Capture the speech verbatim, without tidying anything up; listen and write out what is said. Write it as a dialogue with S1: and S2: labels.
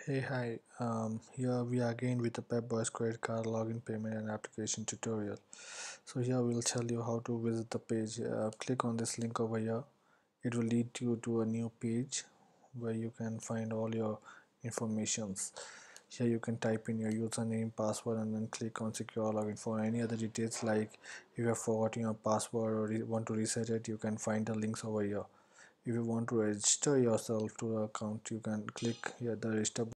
S1: Hey, hi. Um, here we are again with the Pep Boys credit card login payment and application tutorial. So here we'll tell you how to visit the page. Uh, click on this link over here. It will lead you to a new page where you can find all your informations. Here you can type in your username, password, and then click on secure login. For any other details, like if you have forgotten your password or re- want to reset it, you can find the links over here. If you want to register yourself to the account, you can click here the register